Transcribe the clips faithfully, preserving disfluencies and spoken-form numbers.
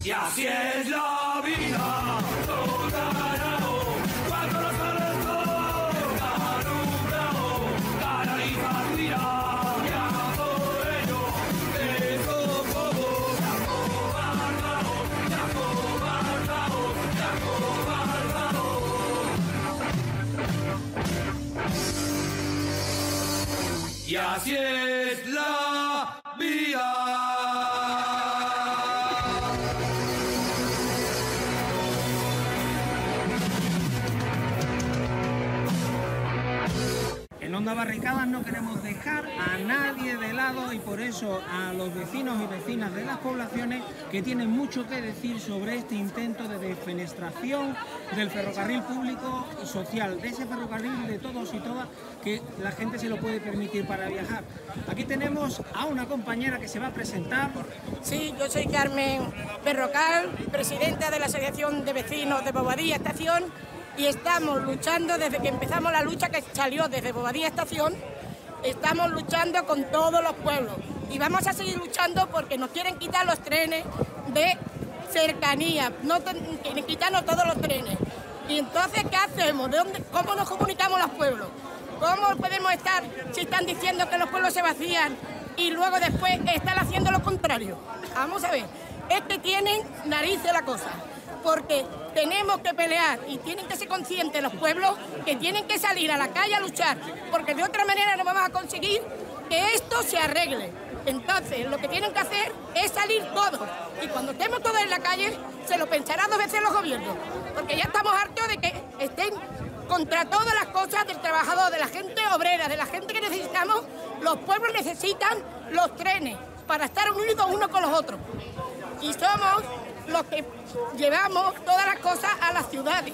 Y así es la vida, todo ganado, cuando los sales son alumbrado, canaliza tu ira, ya por ello, eso como, ya cobardao, ya cobardao, ya cobardao. Y así es la vida. En Onda Barricadas no queremos dejar a nadie de lado y por eso a los vecinos y vecinas de las poblaciones que tienen mucho que decir sobre este intento de defenestración del ferrocarril público y social, de ese ferrocarril de todos y todas que la gente se lo puede permitir para viajar. Aquí tenemos a una compañera que se va a presentar. Sí, yo soy Carmen Berrocal, presidenta de la Asociación de Vecinos de Bobadilla Estación, y estamos luchando desde que empezamos la lucha que salió desde Bobadilla Estación, estamos luchando con todos los pueblos y vamos a seguir luchando porque nos quieren quitar los trenes de cercanía, no quieren quitarnos todos los trenes. Y entonces, ¿qué hacemos? ¿De dónde, cómo nos comunicamos los pueblos? ¿Cómo podemos estar si están diciendo que los pueblos se vacían y luego después están haciendo lo contrario? Vamos a ver, es que tienen narices la cosa, porque tenemos que pelear y tienen que ser conscientes los pueblos que tienen que salir a la calle a luchar, porque de otra manera no vamos a conseguir que esto se arregle. Entonces, lo que tienen que hacer es salir todos, y cuando estemos todos en la calle, se lo pensarán dos veces los gobiernos, porque ya estamos hartos de que estén contra todas las cosas del trabajador, de la gente obrera, de la gente que necesitamos. Los pueblos necesitan los trenes para estar unidos unos con los otros, y somos los que llevamos todas las cosas a las ciudades.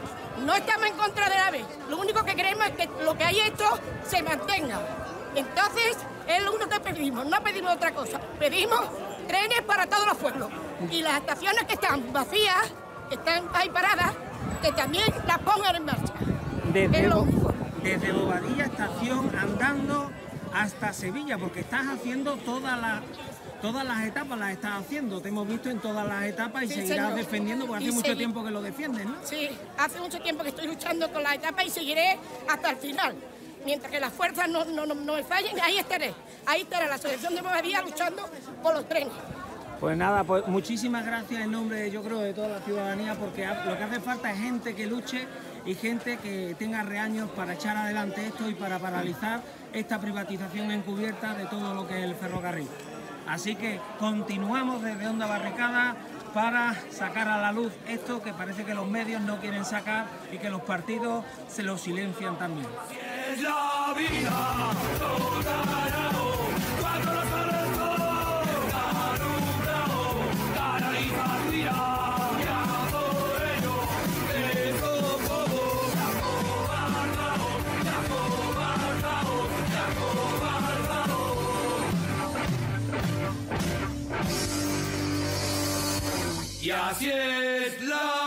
No estamos en contra de la AVE, lo único que queremos es que lo que hay hecho se mantenga. Entonces, es lo único que pedimos, no pedimos otra cosa, pedimos trenes para todos los pueblos. Y las estaciones que están vacías, que están ahí paradas, que también las pongan en marcha. Desde, es lo único. Desde Bobadilla Estación andando hasta Sevilla, porque estás haciendo todas las todas las etapas, las estás haciendo, te hemos visto en todas las etapas y Sí, seguirás señor. defendiendo, porque hace Y mucho segui- tiempo que lo defiendes, ¿no? Sí, hace mucho tiempo que estoy luchando con las etapas y seguiré hasta el final. Mientras que las fuerzas no, no, no, no me fallen, ahí estaré. Ahí estará la Asociación de Bobadilla luchando por los trenes. Pues nada, pues muchísimas gracias en nombre, yo creo, de toda la ciudadanía, porque lo que hace falta es gente que luche y gente que tenga reaños para echar adelante esto y para paralizar esta privatización encubierta de todo lo que es el ferrocarril. Así que continuamos desde Onda Barricada para sacar a la luz esto que parece que los medios no quieren sacar y que los partidos se lo silencian también. Es la vida, todo ganado, cuando los sales son alumbrado, canaliza tu ira, ya por ello, eso como, ya cobardao, ya cobardao, ya cobardao. Y así es la